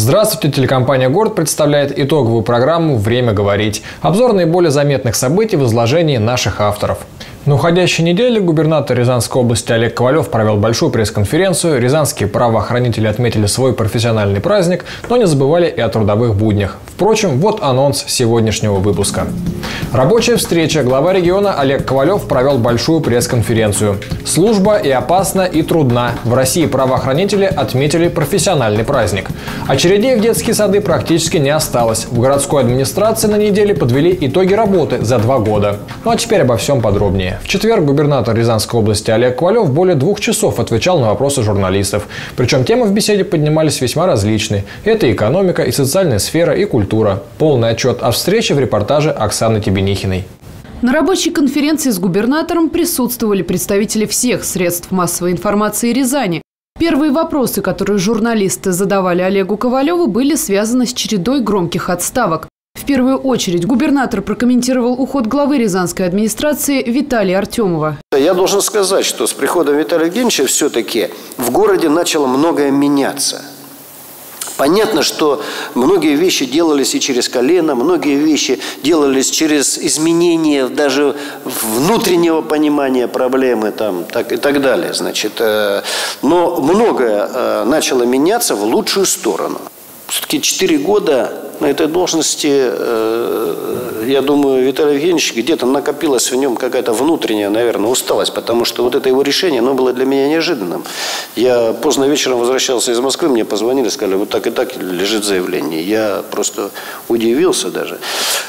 Здравствуйте, телекомпания «Город» представляет итоговую программу «Время говорить». Обзор наиболее заметных событий в изложении наших авторов. На уходящей неделе губернатор Рязанской области Олег Ковалев провел большую пресс-конференцию. Рязанские правоохранители отметили свой профессиональный праздник, но не забывали и о трудовых буднях. Впрочем, вот анонс сегодняшнего выпуска. Рабочая встреча. Глава региона Олег Ковалев провел большую пресс-конференцию. Служба и опасна, и трудна. В России правоохранители отметили профессиональный праздник. Очередей в детские сады практически не осталось. В городской администрации на неделе подвели итоги работы за 2 года. Ну а теперь обо всем подробнее. В четверг губернатор Рязанской области Олег Ковалев более 2 часов отвечал на вопросы журналистов. Причем темы в беседе поднимались весьма различные. Это и экономика, и социальная сфера, и культура. Полный отчет о встрече в репортаже Оксаны Тебенихиной. На рабочей конференции с губернатором присутствовали представители всех средств массовой информации Рязани. Первые вопросы, которые журналисты задавали Олегу Ковалеву, были связаны с чередой громких отставок. В первую очередь губернатор прокомментировал уход главы Рязанской администрации Виталия Артемова. Я должен сказать, что с приходом Виталия Евгеньевича все-таки в городе начало многое меняться. Понятно, что многие вещи делались и через колено, многие вещи делались через изменение даже внутреннего понимания проблемы и так далее. Но многое начало меняться в лучшую сторону. Все-таки 4 года на этой должности, я думаю, Виталий Евгеньевич, где-то накопилась в нем какая-то внутренняя, наверное, усталость, потому что вот это его решение, оно было для меня неожиданным. Я поздно вечером возвращался из Москвы, мне позвонили, сказали, вот так и так лежит заявление. Я просто удивился даже.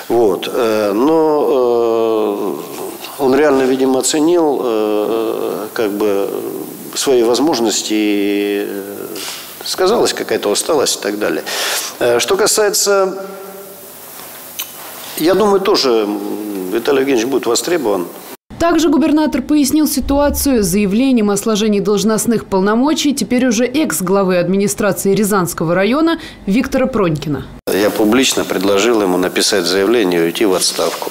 Но он реально, видимо, оценил свои возможности и сказалась какая-то усталость и так далее. Что касается, я думаю, тоже Виталий Евгеньевич будет востребован. Также губернатор пояснил ситуацию с заявлением о сложении должностных полномочий теперь уже экс-главы администрации Рязанского района Виктора Пронькина. Я публично предложил ему написать заявление и уйти в отставку.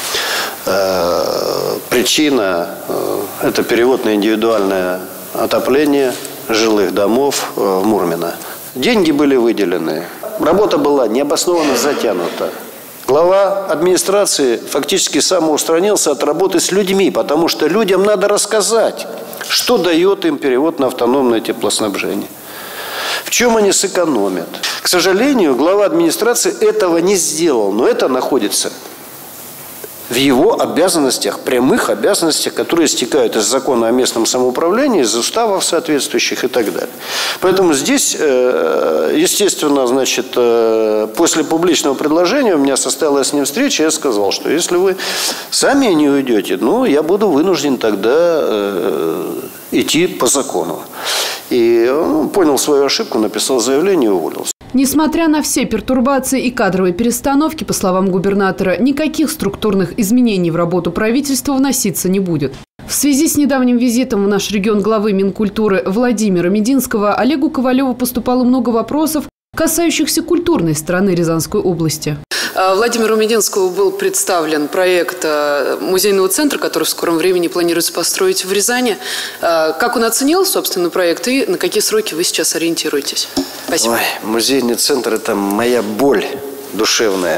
Причина – это перевод на индивидуальное отопление жилых домов в Мурмино. Деньги были выделены. Работа была необоснованно затянута. Глава администрации фактически самоустранился от работы с людьми, потому что людям надо рассказать, что дает им перевод на автономное теплоснабжение. В чем они сэкономят. К сожалению, глава администрации этого не сделал, но это находится в его обязанностях, прямых обязанностях, которые стекают из закона о местном самоуправлении, из уставов соответствующих и так далее. Поэтому здесь, естественно, после публичного предложения у меня состоялась с ним встреча, я сказал, что если вы сами не уйдете, я буду вынужден тогда идти по закону. И он понял свою ошибку, написал заявление и уволился. Несмотря на все пертурбации и кадровые перестановки, по словам губернатора, никаких структурных изменений в работу правительства вноситься не будет. В связи с недавним визитом в наш регион главы Минкультуры Владимира Мединского Олегу Ковалеву поступало много вопросов, касающихся культурной стороны Рязанской области. Владимиру Мединскому был представлен проект музейного центра, который в скором времени планируется построить в Рязани. Как он оценил, собственно, проект и на какие сроки вы сейчас ориентируетесь? Спасибо. Музейный центр – это моя боль душевная.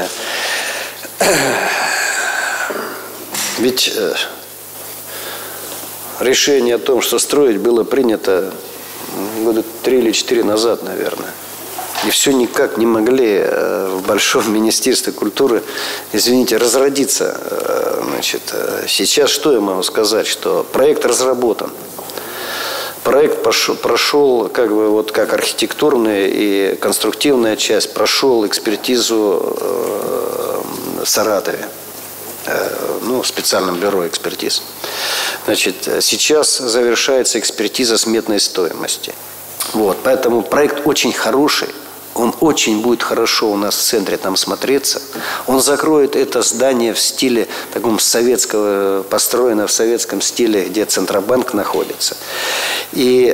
Ведь решение о том, что строить, было принято года 3 или 4 назад, наверное. И все никак не могли в Большом Министерстве культуры, разродиться. Сейчас что я могу сказать? Что проект разработан. Проект прошел, как архитектурная и конструктивная часть, прошел экспертизу в Саратове. В специальном бюро экспертиз. Сейчас завершается экспертиза сметной стоимости. Поэтому проект очень хороший. Он очень будет хорошо у нас в центре там смотреться. Он закроет это здание в стиле таком советского, построено в советском стиле, где Центробанк находится. И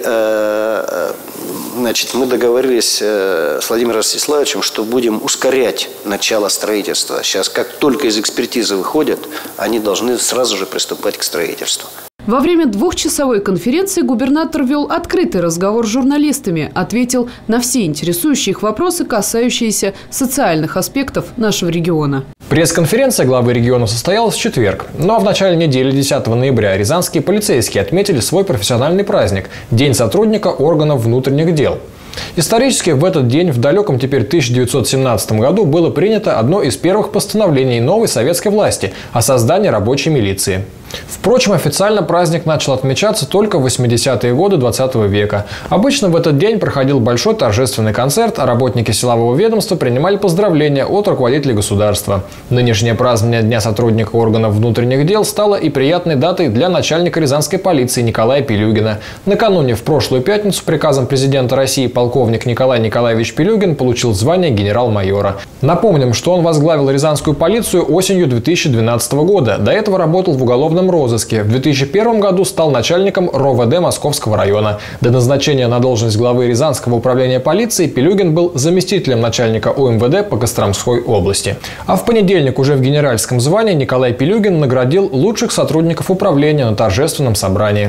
мы договорились с Владимиром Ростиславовичем, что будем ускорять начало строительства. Сейчас, как только из экспертизы выходят, они должны сразу же приступать к строительству. Во время двухчасовой конференции губернатор вел открытый разговор с журналистами, ответил на все интересующие их вопросы, касающиеся социальных аспектов нашего региона. Пресс-конференция главы региона состоялась в четверг. Ну а в начале недели 10 ноября рязанские полицейские отметили свой профессиональный праздник – День сотрудника органов внутренних дел. Исторически в этот день, в далеком теперь 1917 году, было принято одно из первых постановлений новой советской власти о создании рабочей милиции. Впрочем, официально праздник начал отмечаться только в 80-е годы 20 века. Обычно в этот день проходил большой торжественный концерт, а работники силового ведомства принимали поздравления от руководителей государства. Нынешнее празднование Дня сотрудника органов внутренних дел стало и приятной датой для начальника рязанской полиции Николая Пилюгина. Накануне, в прошлую пятницу, приказом президента России полковник Николай Николаевич Пилюгин получил звание генерал-майора. Напомним, что он возглавил рязанскую полицию осенью 2012 года. До этого работал в уголовном розыске. В 2001 году стал начальником РОВД Московского района. До назначения на должность главы Рязанского управления полиции Пилюгин был заместителем начальника УМВД по Костромской области. А в понедельник уже в генеральском звании Николай Пилюгин наградил лучших сотрудников управления на торжественном собрании.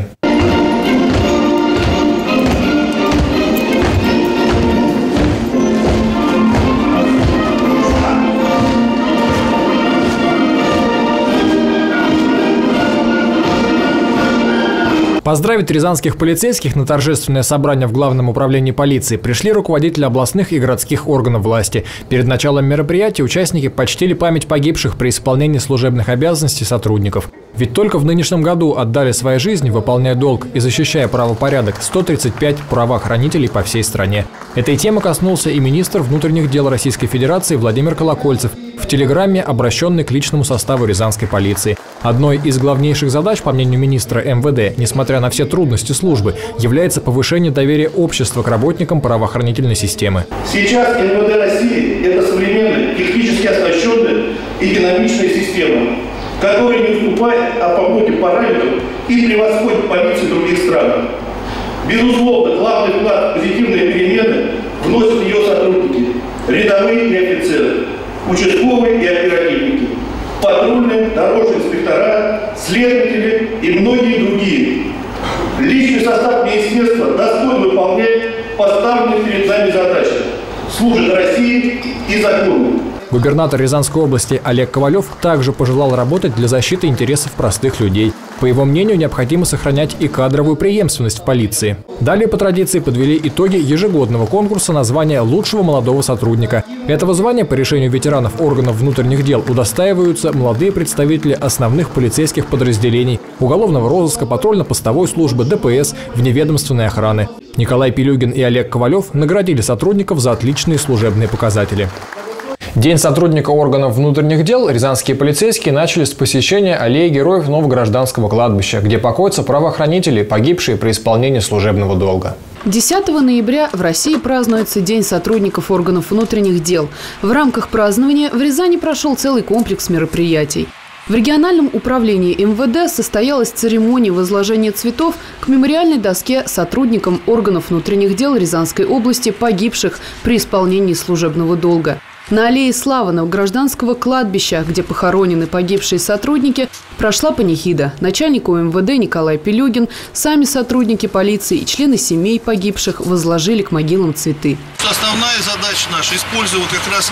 Поздравить рязанских полицейских на торжественное собрание в Главном управлении полиции пришли руководители областных и городских органов власти. Перед началом мероприятия участники почтили память погибших при исполнении служебных обязанностей сотрудников. Ведь только в нынешнем году отдали свои жизни, выполняя долг и защищая правопорядок, 135 правоохранителей по всей стране. Этой темы коснулся и министр внутренних дел Российской Федерации Владимир Колокольцев в телеграмме, обращенной к личному составу рязанской полиции. Одной из главнейших задач, по мнению министра МВД, несмотря на все трудности службы, является повышение доверия общества к работникам правоохранительной системы. Сейчас МВД России – это современная, технически оснащенная и динамичная система, которая не уступает по многим параметрам и превосходит полицию других стран. Безусловно, главный вклад в позитивные перемены вносят ее сотрудники, рядовые и офицеры, участковые и оперативники, патрульные, дорожные инспектора, следователи и многие другие. Личный состав министерства достойно выполняет поставленные перед нами задачи, служит России и закону. Губернатор Рязанской области Олег Ковалев также пожелал работать для защиты интересов простых людей. По его мнению, необходимо сохранять и кадровую преемственность в полиции. Далее по традиции подвели итоги ежегодного конкурса на звание лучшего молодого сотрудника. Этого звания по решению ветеранов органов внутренних дел удостаиваются молодые представители основных полицейских подразделений, уголовного розыска, патрульно-постовой службы, ДПС, вневедомственной охраны. Николай Пилюгин и Олег Ковалев наградили сотрудников за отличные служебные показатели. День сотрудника органов внутренних дел рязанские полицейские начали с посещения аллеи героев Новогражданского кладбища, где покоятся правоохранители, погибшие при исполнении служебного долга. 10 ноября в России празднуется День сотрудников органов внутренних дел. В рамках празднования в Рязани прошел целый комплекс мероприятий. В региональном управлении МВД состоялась церемония возложения цветов к мемориальной доске сотрудникам органов внутренних дел Рязанской области, погибших при исполнении служебного долга. На аллее славы Новогражданского кладбища, где похоронены погибшие сотрудники, прошла панихида. Начальник УМВД Николай Пилюгин, сами сотрудники полиции и члены семей погибших возложили к могилам цветы. Основная задача наша – использовать как раз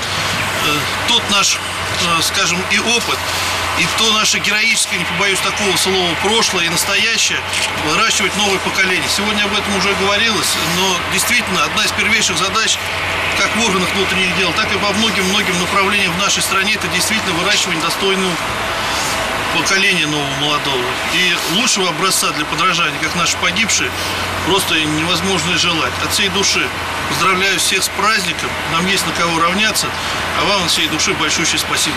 тот наш, скажем, и опыт, и то наше героическое, не побоюсь такого слова, прошлое и настоящее, выращивать новое поколение. Сегодня об этом уже говорилось, но действительно одна из первейших задач как в органах внутренних дел, так и по многим-многим направлениям в нашей стране это действительно выращивание достойного поколения нового молодого. И лучшего образца для подражания, как наши погибшие, просто невозможно и желать. От всей души поздравляю всех с праздником, нам есть на кого равняться, а вам от всей души большущее спасибо.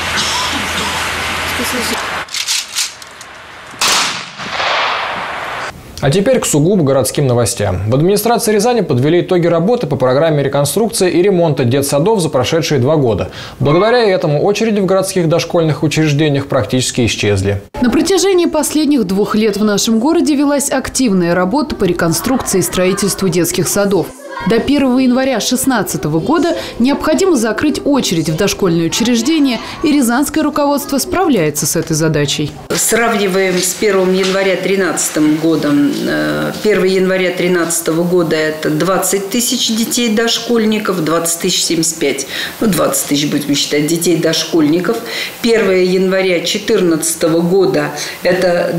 А теперь к сугубо городским новостям. В администрации Рязани подвели итоги работы по программе реконструкции и ремонта детсадов за прошедшие 2 года. Благодаря этому очереди в городских дошкольных учреждениях практически исчезли. На протяжении последних 2 лет в нашем городе велась активная работа по реконструкции и строительству детских садов. До 1 января 2016 года необходимо закрыть очередь в дошкольные учреждения, и рязанское руководство справляется с этой задачей. Сравниваем с 1 января 2013 годом. 1 января 2013 года это 20 тысяч детей дошкольников, 20 тысяч 75, 20 тысяч будем считать детей дошкольников. 1 января 2014 года это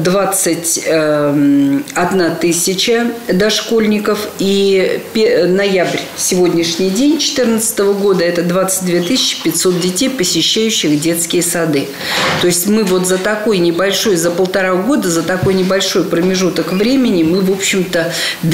21 тысяча дошкольников, и ноябрь, сегодняшний день 2014 года, это 22 500 детей, посещающих детские сады. То есть мы вот за такой небольшой, за 1,5 года, за такой небольшой промежуток времени мы, в общем-то,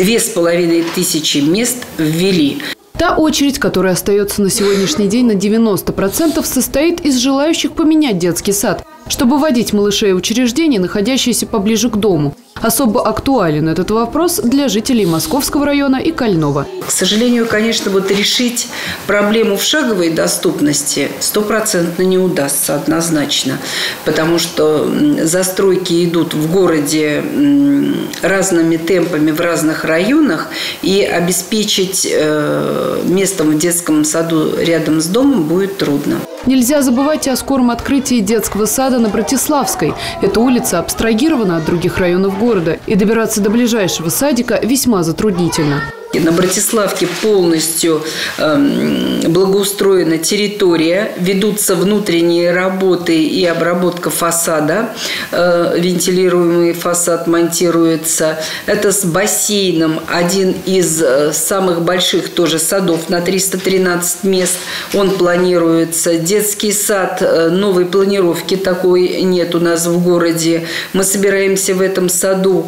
2500 мест ввели. Та очередь, которая остается на сегодняшний день на 90%, состоит из желающих поменять детский сад, чтобы вводить малышей в учреждения, находящиеся поближе к дому. Особо актуален этот вопрос для жителей Московского района и Кольного. К сожалению, конечно, вот решить проблему в шаговой доступности 100% не удастся однозначно, потому что застройки идут в городе разными темпами в разных районах, и обеспечить местом в детском саду рядом с домом будет трудно. Нельзя забывать и о скором открытии детского сада на Братиславской. Эта улица абстрагирована от других районов города, и добираться до ближайшего садика весьма затруднительно. На Братиславке полностью благоустроена территория, ведутся внутренние работы и обработка фасада. Вентилируемый фасад монтируется. Это с бассейном, один из самых больших тоже садов на 313 мест. Он планируется. Детский сад, новой планировки такой нет у нас в городе. Мы собираемся в этом саду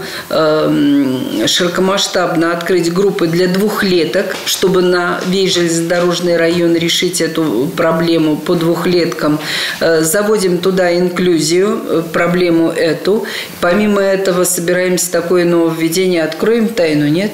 широкомасштабно открыть группы для двухлеток, чтобы на весь железнодорожный район решить эту проблему по двухлеткам. Заводим туда инклюзию, проблему эту. Помимо этого собираемся такое нововведение. Откроем тайну, нет?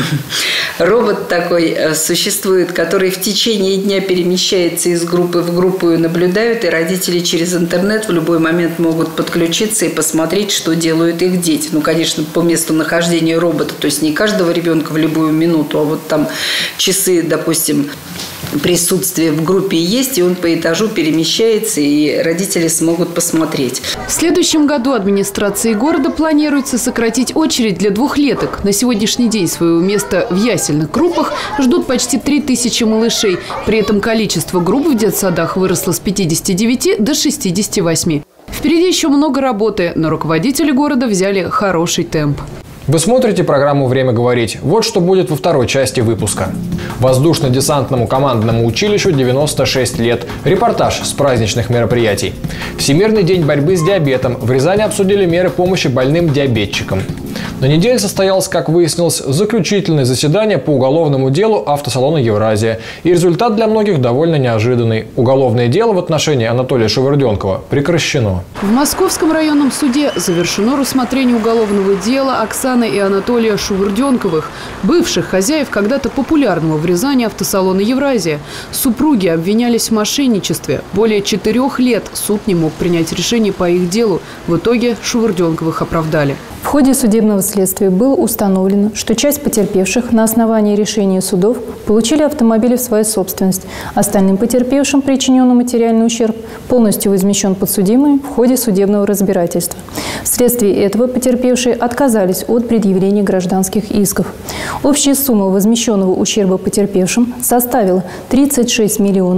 Робот такой существует, который в течение дня перемещается из группы в группу и наблюдают, и родители через интернет в любой момент могут подключиться и посмотреть, что делают их дети. Ну, конечно, по месту нахождения робота, то есть не каждого ребенка в любую минуту, а вот там часы, допустим, присутствие в группе есть, и он по этажу перемещается, и родители смогут посмотреть. В следующем году администрацией города планируется сократить очередь для двухлеток. На сегодняшний день своего места в ясельных группах ждут почти 3000 малышей. При этом количество групп в детсадах выросло с 59 до 68. Впереди еще много работы, но руководители города взяли хороший темп. Вы смотрите программу «Время говорить». Вот что будет во второй части выпуска. Воздушно-десантному командному училищу 96 лет. Репортаж с праздничных мероприятий. Всемирный день борьбы с диабетом. В Рязани обсудили меры помощи больным диабетчикам. На неделе состоялось, как выяснилось, заключительное заседание по уголовному делу автосалона «Евразия». И результат для многих довольно неожиданный. Уголовное дело в отношении Анатолия Шевырденкова прекращено. В Московском районном суде завершено рассмотрение уголовного дела Оксаны и Анатолия Шевырденковых, бывших хозяев когда-то популярного в Рязани автосалона «Евразия». Супруги обвинялись в мошенничестве. Более 4 лет суд не мог принять решение по их делу. В итоге Шевырденковых оправдали. В ходе судебного следствия было установлено, что часть потерпевших на основании решения судов получили автомобили в свою собственность. Остальным потерпевшим причиненный материальный ущерб полностью возмещен подсудимым в ходе судебного разбирательства. Вследствие этого потерпевшие отказались от предъявления гражданских исков. Общая сумма возмещенного ущерба потерпевшим составила 36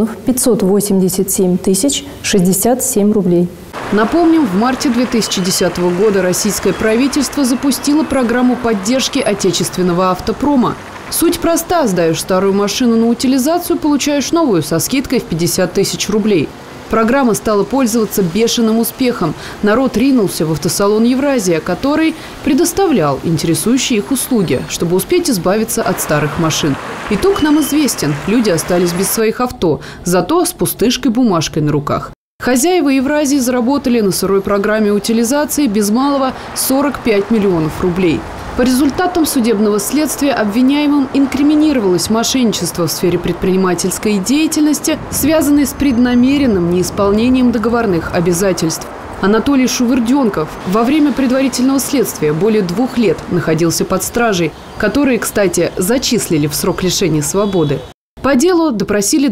587 067 рублей. Напомним, в марте 2010 года российское правительство запустило программу поддержки отечественного автопрома. Суть проста: сдаешь старую машину на утилизацию, получаешь новую со скидкой в 50 000 рублей. Программа стала пользоваться бешеным успехом. Народ ринулся в автосалон «Евразия», который предоставлял интересующие их услуги, чтобы успеть избавиться от старых машин. Итог нам известен. Люди остались без своих авто, зато с пустышкой-бумажкой на руках. Хозяева «Евразии» заработали на сырой программе утилизации без малого 45 миллионов рублей. По результатам судебного следствия обвиняемым инкриминировалось мошенничество в сфере предпринимательской деятельности, связанное с преднамеренным неисполнением договорных обязательств. Анатолий Шувырденков во время предварительного следствия более 2 лет находился под стражей, которые, кстати, зачислили в срок лишения свободы. По делу допросили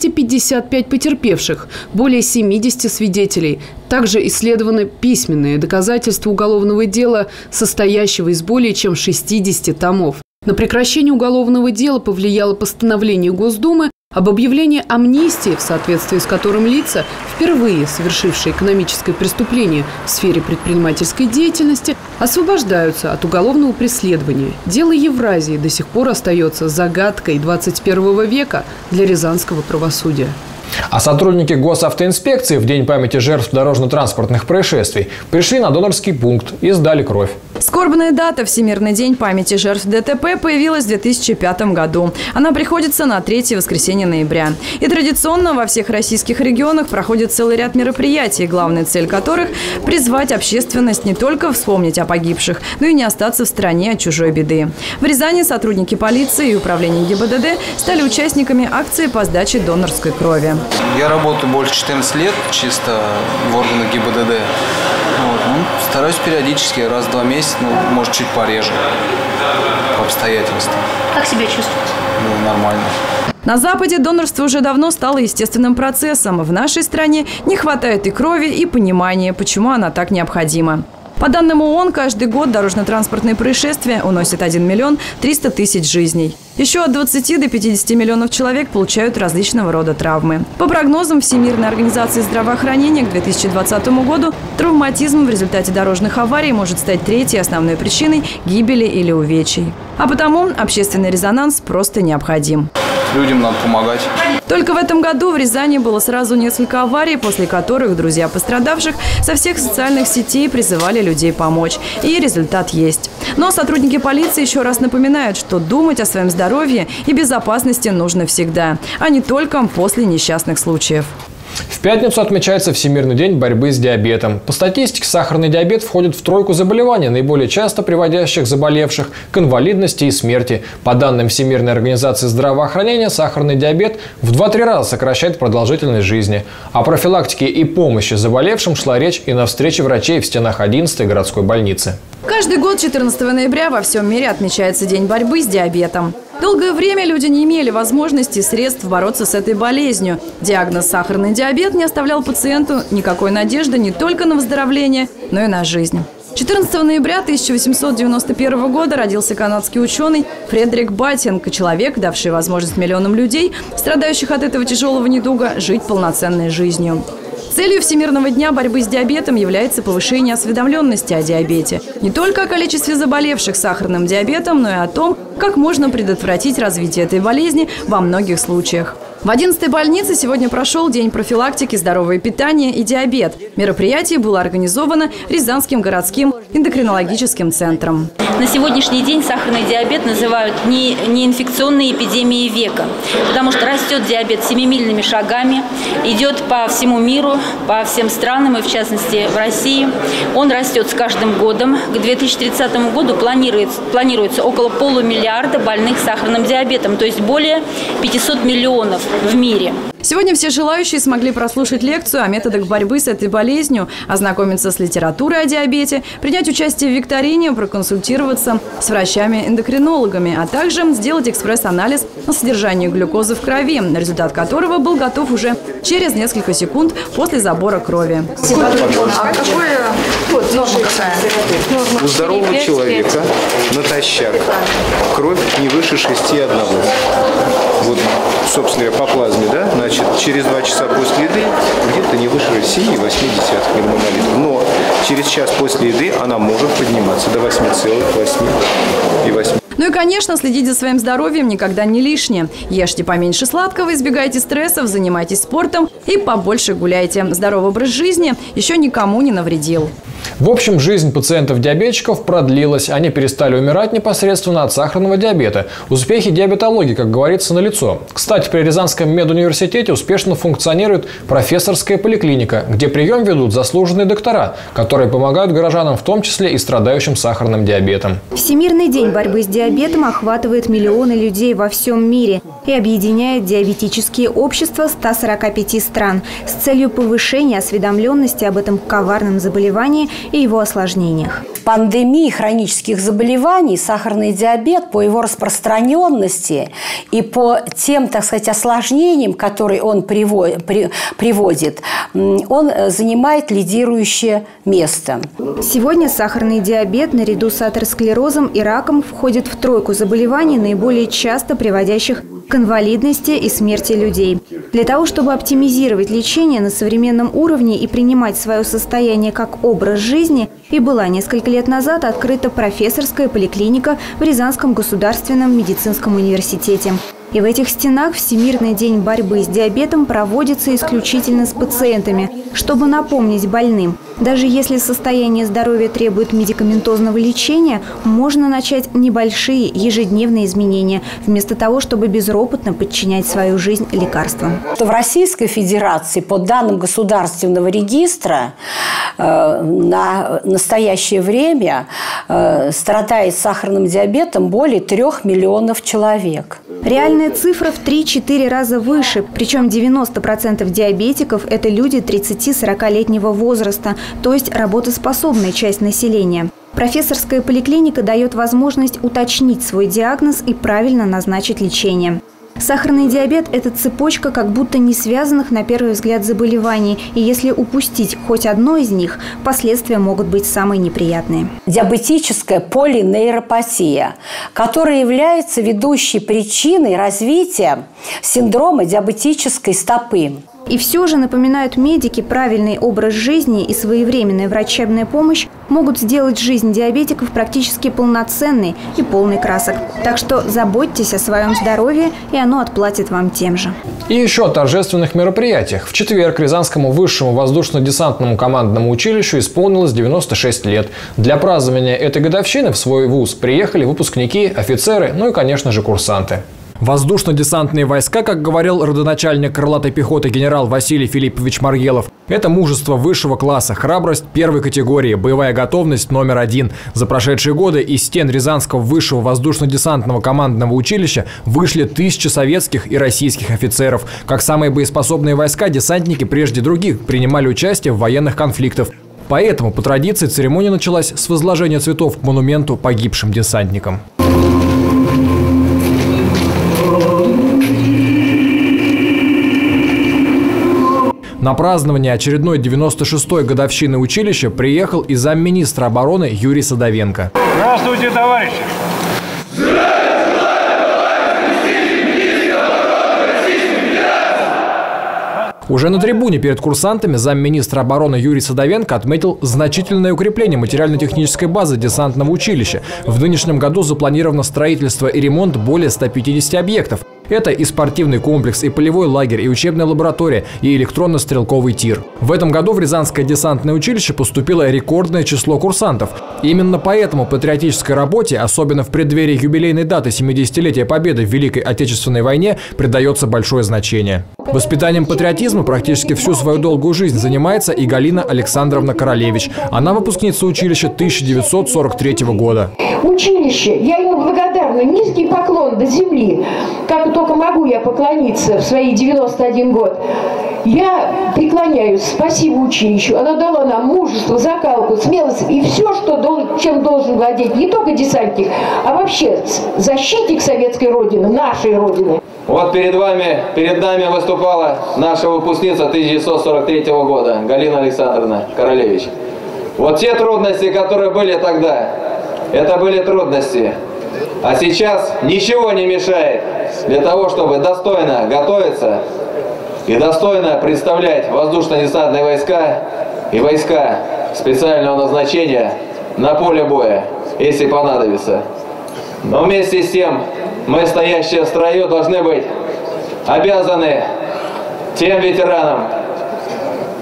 255 потерпевших, более 70 свидетелей. Также исследованы письменные доказательства уголовного дела, состоящего из более чем 60 томов. На прекращение уголовного дела повлияло постановление Госдумы об объявлении амнистии, в соответствии с которым лица, впервые совершившие экономическое преступление в сфере предпринимательской деятельности, освобождаются от уголовного преследования. Дело Евразии до сих пор остается загадкой 21 века для рязанского правосудия. А сотрудники госавтоинспекции в День памяти жертв дорожно-транспортных происшествий пришли на донорский пункт и сдали кровь. Скорбная дата «Всемирный день памяти жертв ДТП» появилась в 2005 году. Она приходится на 3 воскресенье ноября. И традиционно во всех российских регионах проходит целый ряд мероприятий, главная цель которых – призвать общественность не только вспомнить о погибших, но и не остаться в стороне от чужой беды. В Рязани сотрудники полиции и управления ГИБДД стали участниками акции по сдаче донорской крови. Я работаю больше 14 лет чисто в органах ГИБДД. Стараюсь периодически, раз в 2 месяца, может, чуть пореже, по обстоятельствам. Как себя чувствуете? Нормально. На Западе донорство уже давно стало естественным процессом. В нашей стране не хватает и крови, и понимания, почему она так необходима. По данным ООН, каждый год дорожно-транспортные происшествия уносят 1 миллион 300 тысяч жизней. Еще от 20 до 50 миллионов человек получают различного рода травмы. По прогнозам Всемирной организации здравоохранения к 2020 году травматизм в результате дорожных аварий может стать 3-й основной причиной гибели или увечий. А потому общественный резонанс просто необходим. Людям надо помогать. Только в этом году в Рязани было сразу несколько аварий, после которых друзья пострадавших со всех социальных сетей призывали людей помочь. И результат есть. Но сотрудники полиции еще раз напоминают, что думать о своем здоровье и безопасности нужно всегда, а не только после несчастных случаев. В пятницу отмечается Всемирный день борьбы с диабетом. По статистике, сахарный диабет входит в 3 заболеваний, наиболее часто приводящих заболевших к инвалидности и смерти. По данным Всемирной организации здравоохранения, сахарный диабет в 2-3 раза сокращает продолжительность жизни. О профилактике и помощи заболевшим шла речь и на встрече врачей в стенах 11-й городской больницы. Каждый год 14 ноября во всем мире отмечается День борьбы с диабетом. Долгое время люди не имели возможности и средств бороться с этой болезнью. Диагноз «сахарный диабет» не оставлял пациенту никакой надежды не только на выздоровление, но и на жизнь. 14 ноября 1891 года родился канадский ученый Фредерик Баттинг, человек, давший возможность миллионам людей, страдающих от этого тяжелого недуга, жить полноценной жизнью. Целью Всемирного дня борьбы с диабетом является повышение осведомленности о диабете. Не только о количестве заболевших сахарным диабетом, но и о том, как можно предотвратить развитие этой болезни во многих случаях. В 11-й больнице сегодня прошел День профилактики, здорового питания и диабет. Мероприятие было организовано Рязанским городским эндокринологическим центром. На сегодняшний день сахарный диабет называют неинфекционной эпидемией века, потому что растет диабет семимильными шагами, идет по всему миру, по всем странам и в частности в России. Он растет с каждым годом. К 2030 году планируется около полумиллиарда больных сахарным диабетом, то есть более 500 миллионов в мире. Сегодня все желающие смогли прослушать лекцию о методах борьбы с этой болезнью, ознакомиться с литературой о диабете, принять участие в викторине, проконсультироваться с врачами-эндокринологами, а также сделать экспресс-анализ на содержание глюкозы в крови, результат которого был готов уже через несколько секунд после забора крови. У здорового человека натощак кровь не выше 6,1. Вот, собственно говоря, по плазме, да, значит, через 2 часа после еды где-то не выше 7,8 миллимолитров. Но через час после еды она может подниматься до 8,8. Ну и, конечно, следить за своим здоровьем никогда не лишнее. Ешьте поменьше сладкого, избегайте стрессов, занимайтесь спортом и побольше гуляйте. Здоровый образ жизни еще никому не навредил. В общем, жизнь пациентов-диабетчиков продлилась. Они перестали умирать непосредственно от сахарного диабета. Успехи диабетологии, как говорится, налицо. Кстати, при Рязанском медуниверситете успешно функционирует профессорская поликлиника, где прием ведут заслуженные доктора, которые помогают горожанам, в том числе и страдающим сахарным диабетом. Всемирный день борьбы с диабетом охватывает миллионы людей во всем мире и объединяет диабетические общества 145 стран с целью повышения осведомленности об этом коварном заболевании и его осложнениях. В пандемии хронических заболеваний сахарный диабет по его распространенности и по тем, так сказать, осложнениям, которые он приводит, он занимает лидирующее место. Сегодня сахарный диабет наряду с атеросклерозом и раком входит в тройку заболеваний, наиболее часто приводящих к инвалидности и смерти людей. Для того, чтобы оптимизировать лечение на современном уровне и принимать свое состояние как образ жизни, и была несколько лет назад открыта профессорская поликлиника в Рязанском государственном медицинском университете. И в этих стенах Всемирный день борьбы с диабетом проводится исключительно с пациентами, чтобы напомнить больным. Даже если состояние здоровья требует медикаментозного лечения, можно начать небольшие ежедневные изменения, вместо того, чтобы безропотно подчинять свою жизнь лекарствам. В Российской Федерации, по данным Государственного регистра, на настоящее время страдает сахарным диабетом более 3 миллионов человек. Реальная цифра в 3-4 раза выше, причем 90% диабетиков – это люди 30-40-летнего возраста, то есть работоспособная часть населения. Профессорская поликлиника дает возможность уточнить свой диагноз и правильно назначить лечение. Сахарный диабет – это цепочка как будто не связанных на первый взгляд заболеваний. И если упустить хоть одно из них, последствия могут быть самые неприятные. Диабетическая полинейропатия, которая является ведущей причиной развития синдрома диабетической стопы. И все же, напоминают медики, правильный образ жизни и своевременная врачебная помощь могут сделать жизнь диабетиков практически полноценной и полной красок. Так что заботьтесь о своем здоровье, и оно отплатит вам тем же. И еще о торжественных мероприятиях. В четверг Рязанскому высшему воздушно-десантному командному училищу исполнилось 96 лет. Для празднования этой годовщины в свой вуз приехали выпускники, офицеры, ну и, конечно же, курсанты. Воздушно-десантные войска, как говорил родоначальник крылатой пехоты генерал Василий Филиппович Маргелов, это мужество высшего класса, храбрость первой категории, боевая готовность номер 1. За прошедшие годы из стен Рязанского высшего воздушно-десантного командного училища вышли 1000 советских и российских офицеров. Как самые боеспособные войска, десантники прежде других принимали участие в военных конфликтах. Поэтому, по традиции, церемония началась с возложения цветов к монументу погибшим десантникам. На празднование очередной 96-й годовщины училища приехал и замминистра обороны Юрий Садовенко. Здравствуйте, товарищи! Уже на трибуне перед курсантами замминистра обороны Юрий Садовенко отметил значительное укрепление материально-технической базы десантного училища. В нынешнем году запланировано строительство и ремонт более 150 объектов. Это и спортивный комплекс, и полевой лагерь, и учебная лаборатория, и электронно-стрелковый тир. В этом году в Рязанское десантное училище поступило рекордное число курсантов. Именно поэтому патриотической работе, особенно в преддверии юбилейной даты 70-летия Победы в Великой Отечественной войне, придается большое значение. Воспитанием патриотизма практически всю свою долгую жизнь занимается и Галина Александровна Королевич. Она выпускница училища 1943 года. Училище, я ему благодарна, низкий поклон до земли. Как только могу я поклониться в свои 91 год. Я преклоняюсь, спасибо училищу. Оно дало нам мужество, закалку, смелость и все, чем должен владеть не только десантник, а вообще защитник советской родины, нашей родины. Вот перед нами выступала наша выпускница 1943 года, Галина Александровна Королевич. Вот те трудности, которые были тогда, это были трудности. А сейчас ничего не мешает для того, чтобы достойно готовиться и достойно представлять воздушно-десантные войска и войска специального назначения на поле боя, если понадобится. Но вместе с тем мы, стоящие в строю, должны быть обязаны тем ветеранам,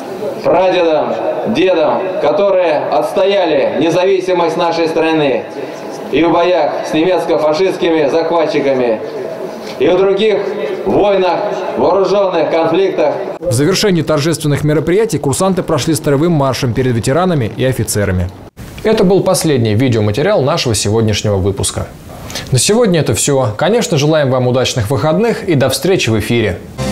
прадедам, дедам, которые отстояли независимость нашей страны и в боях с немецко-фашистскими захватчиками, и в других войнах, вооруженных конфликтах. В завершении торжественных мероприятий курсанты прошли строевым маршем перед ветеранами и офицерами. Это был последний видеоматериал нашего сегодняшнего выпуска. На сегодня это все. Конечно, желаем вам удачных выходных и до встречи в эфире.